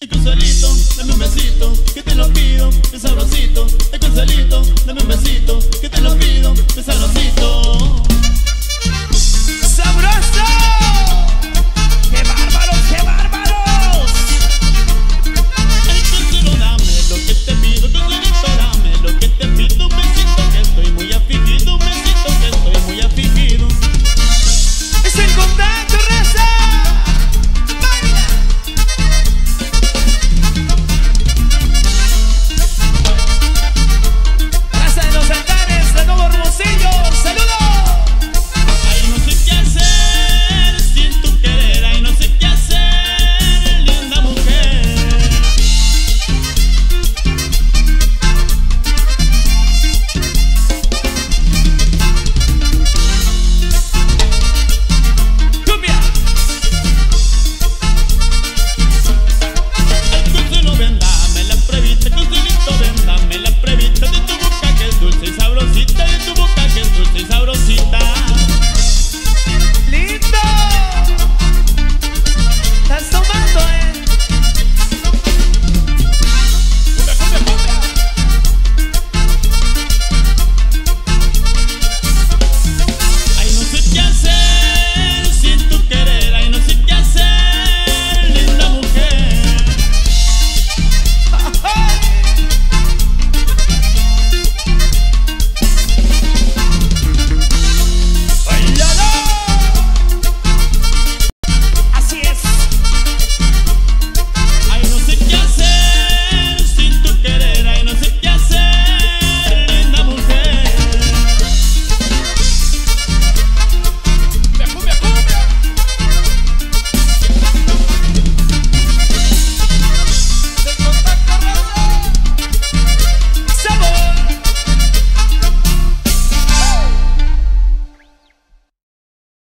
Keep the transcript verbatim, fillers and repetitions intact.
El Consuelito, dame un besito, que te lo pido, de sabrosito. El Consuelito, dame un besito, que te lo pido, de sabrosito. ¡Sabroso!